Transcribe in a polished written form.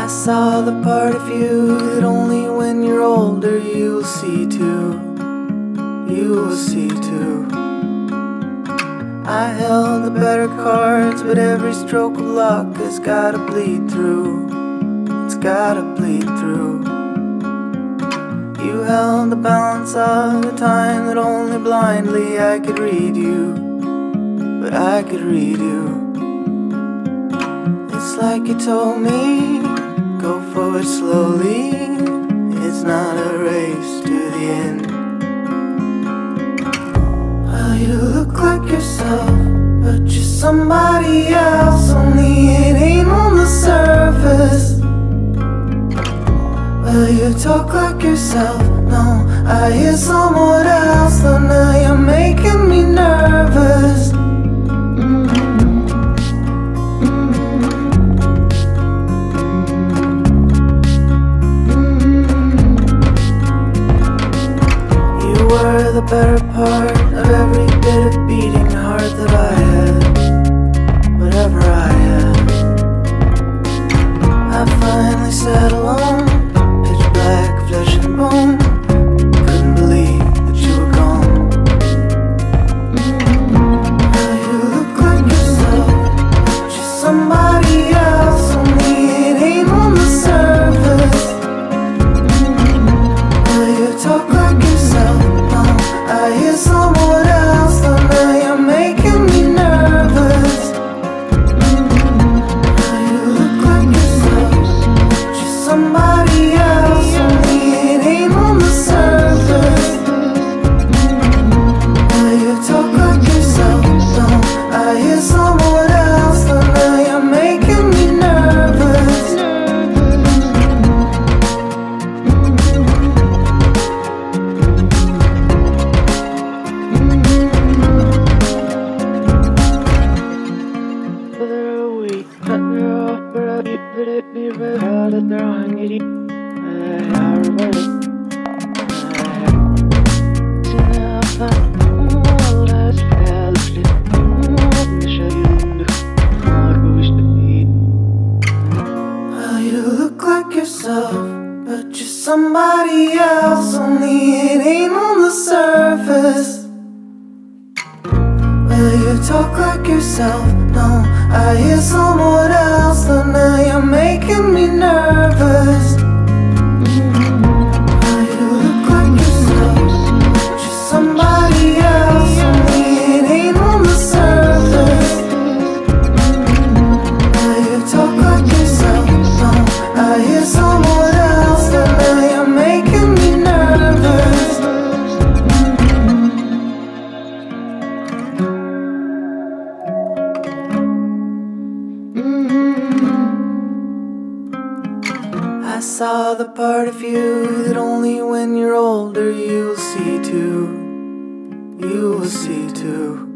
saw the part of you that only when you're older you'll see too. You will see too. I held the better cards, but every stroke of luck has gotta bleed through. It's gotta bleed through. You held the balance of the time that only blindly I could read you, but I could read you. It's like you told me, go forward slowly. It's not a race to the end. Well, you look like yourself, but you're somebody else. Only it ain't on the surface. Well, you talk like yourself, no, I hear someone else. Though now you're making me nervous. You were the better part of every bit of beating heart that I had, whatever I had. I finally sat alone, pitch black, flesh and bone. Couldn't believe that you were gone. Now you look like yourself, just somebody else. Only it ain't on the surface. Well, you talk like yourself, no, I hear someone else. Though now you're making me nervous. Now you look like yourself, just somebody else. Only it ain't on the surface. Well, you talk like yourself, no, I hear someone else. Though now you're making me nervous. Well, you look like yourself, but you're somebody else. Only it ain't on the surface. Well, you talk like yourself, no, I hear someone else. Though now you're making me nervous. Well, you look like yourself, just somebody else. Only it ain't on the surface. Well, you talk like yourself, no, I hear someone else. Though now you're making me nervous. I saw the part of you that only when you're older you'll see too. You will see too.